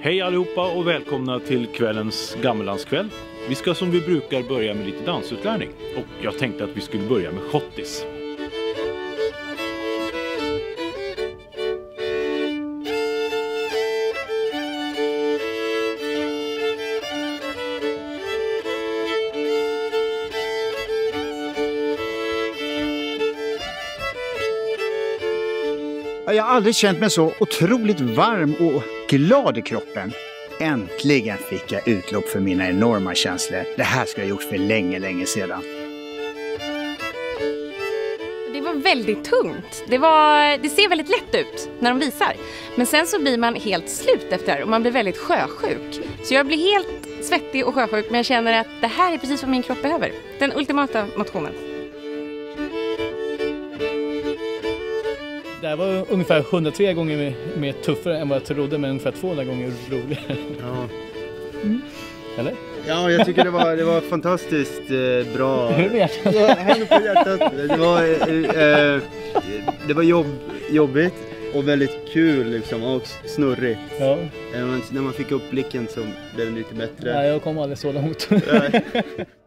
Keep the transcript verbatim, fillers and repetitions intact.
Hej allihopa och välkomna till kvällens gammellandskväll. Vi ska som vi brukar börja med lite dansutlärning. Och jag tänkte att vi skulle börja med schottis. Jag har aldrig känt mig så otroligt varm och glad i kroppen. Äntligen fick jag utlopp för mina enorma känslor. Det här skulle jag gjort för länge, länge sedan. Det var väldigt tungt. Det, var, det ser väldigt lätt ut när de visar. Men sen så blir man helt slut efter det här och man blir väldigt sjösjuk. Så jag blir helt svettig och sjösjuk, men jag känner att det här är precis vad min kropp behöver. Den ultimata motionen. Det här var ungefär hundratre gånger mer, mer tuffare än vad jag trodde, men ungefär tvåhundra gånger roligare. Ja. Mm. Eller? Ja, jag tycker det var, det var fantastiskt eh, bra. Hur vet du? Ja, händer på hjärtat. Det var, eh, eh, det var jobb, jobbigt och väldigt kul liksom, och snurrigt. Ja. Eh, när man fick upp blicken så blev det lite bättre. Nej, jag kom aldrig så långt.